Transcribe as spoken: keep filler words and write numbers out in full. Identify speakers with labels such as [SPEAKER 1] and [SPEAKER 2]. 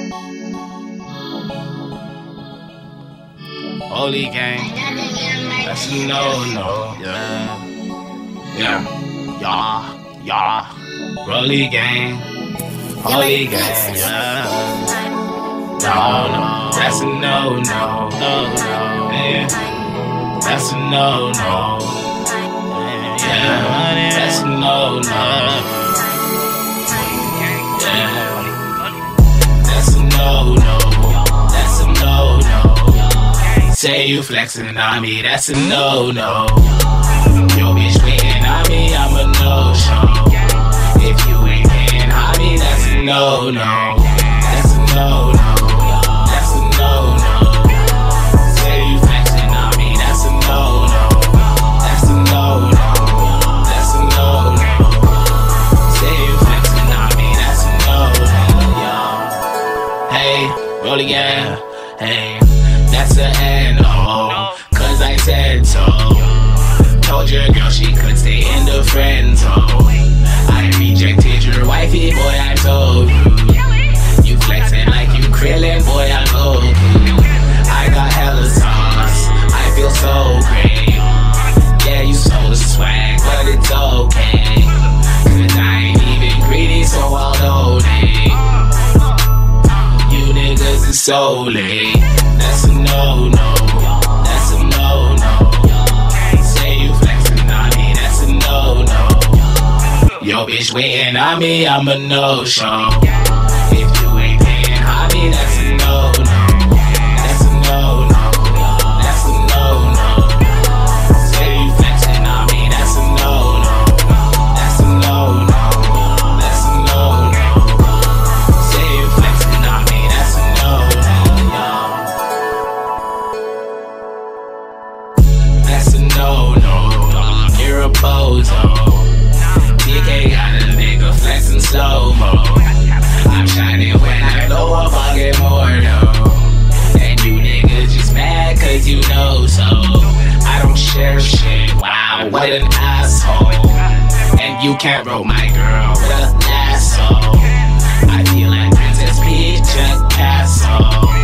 [SPEAKER 1] Holy gang, that's a no-no, yeah, yeah, yeah, yeah, Rolly gang, holy gang, yeah, no-no, that's a no-no, no-no, yeah, that's a no-no, yeah, that's a no-no, yeah, that's a no-no, that's a no-no. Say you flexin' on me, that's a no-no. Yo bitch waitin' on me, I'm a no-show. If you ain't paying homie, that's a no-no. That's a no-no. That's a no-no. Say you flexin' on me, that's a no-no. That's a no-no. That's a no-no. Say you flexin' on me, that's a no-no. Hey, roll again. Hey. That's an N O, cause I said so. Told your girl she could stay in the friend zone. I rejected your wifey, boy, I'm so rude. You flexing like you Krillin Boy, I'm Goku. I got hella sauce, I feel so great. Yeah, you so swag, but it's okay. Cause I ain't even greedy, so I'll donate. You niggas is so late. That's a no-no, that's a no-no. Say you flexin' on me, that's a no-no. Yo bitch waitin' on me, I'm a no-show. If you ain't paying homie, that's a no-no. That's a no-no, that's a no-no. Say you flexin' on me, that's a no-no. That's a no-no, that's a no-no. Say you flexin' on me, that's a no-no. That's a no-no, you're a bozo. D K got a nigga flexin' slow-mo. I'm shining when I blow up, I'll get more though. And you niggas just mad cause you know so. I don't share shit, wow, what an asshole. And you can't roll my girl with a lasso. I feel like Princess Peach at Castle.